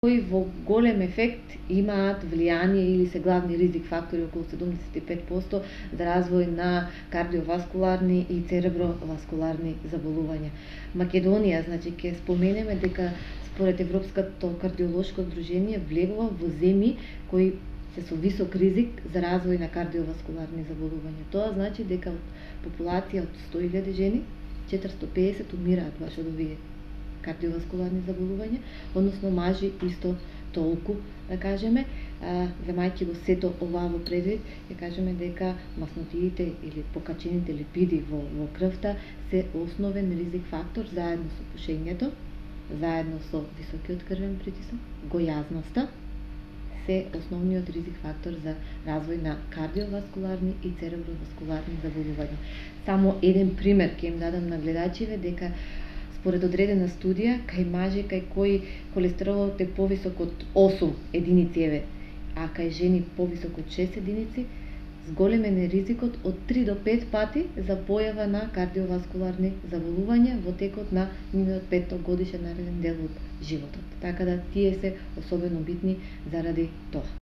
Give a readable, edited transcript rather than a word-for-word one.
кои во голем ефект имаат влијание или се главни ризик фактори, околу 75% за развој на кардиоваскуларни и цереброваскуларни заболувања. Македонија, значи, ќе споменеме дека според Европското кардиолошко здружение влегува во земји кои се со висок ризик за развој на кардиоваскуларни заболувања. Тоа значи дека од популација од 100.000 жени, 450 умираат баш од овие кардиоваскуларни заболувања, односно мажи исто толку, да кажеме, земајќи го сето ова во предвид, ќе кажеме дека маснотиите или покачените липиди во крвта се основен ризик фактор заедно со пушењето, заедно со високиот крвен притисок, гојазноста, се основниот ризик фактор за развој на кардиоваскуларни и цереброваскуларни заболувања. Само еден пример ќе им дадам на гледачиве дека според одредена студија, кај мажи кај кои холестеролот е повисок од 8 единици еве, а кај жени повисок од 6 единици, зголемен е ризикот од 3 до 5 пати за појава на кардиоваскуларни заболувања во текот на нивниот 5-годишен нареден дел од животот. Така да тие се особено битни заради тоа.